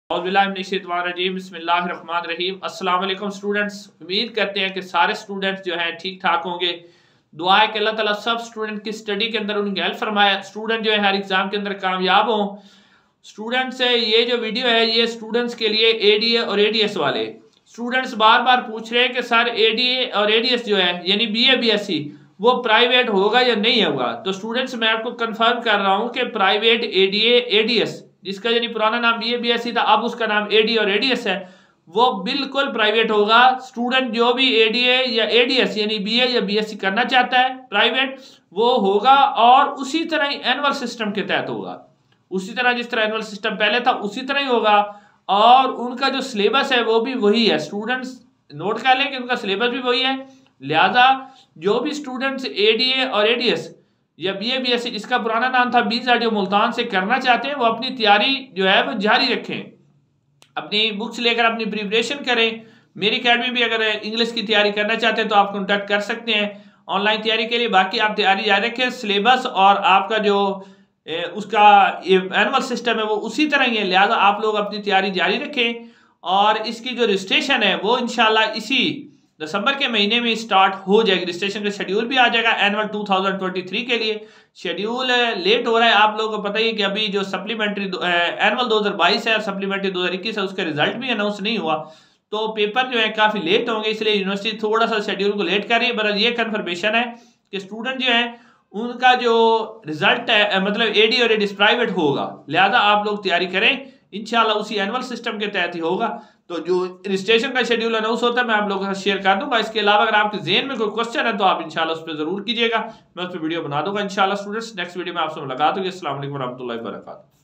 बिस्मिल्लाहिर्रहमानिर्रहीम। अस्सलाम वालेकुम स्टूडेंट्स, उम्मीद करते हैं कि सारे स्टूडेंट्स जो हैं ठीक ठाक होंगे। दुआ है कि अल्लाह ताला सब स्टूडेंट की स्टडी के अंदर उनकी हेल्प फरमाए, स्टूडेंट जो है हर एग्जाम के अंदर कामयाब हों। स्टूडेंट्स ये जो वीडियो है ये स्टूडेंट्स के लिए एडीए और एडीएस वाले स्टूडेंट्स बार बार पूछ रहे हैं कि सर एडीए और एडीएस जो है यानी बीए बीएससी वो प्राइवेट होगा या नहीं होगा। तो स्टूडेंट्स मैं आपको कंफर्म कर रहा हूं कि प्राइवेट एडीए एडीएस जिसका यानी पुराना नाम बीए बीएससी था अब उसका नाम एडी और एडीएस है वो बिल्कुल प्राइवेट होगा। स्टूडेंट जो भी एडीए या एडीएस यानी बीए या बीएससी करना चाहता है प्राइवेट वो होगा और उसी तरह ही एनुअल सिस्टम के तहत होगा, उसी तरह जिस तरह एनुअल सिस्टम पहले था उसी तरह ही होगा और उनका जो सिलेबस है वो भी वही है। स्टूडेंट्स नोट कर लें कि उनका सिलेबस भी वही है, लिहाजा जो भी स्टूडेंट्स एडीए और एडीएस या बीए बीएससी जिसका पुराना नाम था बीज़ेड जो मुल्तान से करना चाहते हैं वो अपनी तैयारी जो है वो जारी रखें, अपनी बुक्स लेकर अपनी प्रिपरेशन करें। मेरी अकेडमी भी अगर इंग्लिश की तैयारी करना चाहते हैं तो आप कॉन्टैक्ट कर सकते हैं ऑनलाइन तैयारी के लिए। बाकी आप तैयारी जारी रखें, सिलेबस और आपका जो उसका एनुअल सिस्टम है वो उसी तरह ही है, लिहाजा आप लोग अपनी तैयारी जारी रखें। और इसकी जो रजिस्ट्रेशन है वो इंशाल्लाह इसी दिसंबर के महीने में स्टार्ट हो जाएगी। रजिस्ट्रेशन का शेड्यूल भी आ जाएगा एनुअल 2023 के लिए। शेड्यूल लेट हो रहा है, आप लोगों को पता ही है कि अभी जो सप्लीमेंट्री एनुअल 2022 है और सप्लीमेंट्री 2021 है उसका रिजल्ट भी अनाउंस नहीं हुआ, तो पेपर जो है काफ़ी लेट होंगे, इसलिए यूनिवर्सिटी थोड़ा सा शेड्यूल को लेट कर रही है। बहरहाल ये कन्फर्मेशन है कि स्टूडेंट जो है उनका जो रिजल्ट है मतलब एडी और एडीएस प्राइवेट होगा, लिहाजा आप लोग तैयारी करें, इंशाल्लाह उसी एनुअल सिस्टम के तहत ही होगा। तो जो रजिस्ट्रेशन का शेड्यूल अनाउंस होता है मैं आप लोगों के साथ शेयर कर दूंगा। इसके अलावा अगर आपके ज़हन में कोई क्वेश्चन है तो आप इंशाल्लाह उस पर जरूर कीजिएगा, मैं उस पर वीडियो बना दूंगा इंशाल्लाह। स्टूडेंट्स नेक्स्ट वीडियो में आपसे मुलाकात होगी। अस्सलाम वालेकुम रहमतुल्लाहि व बरकातहू।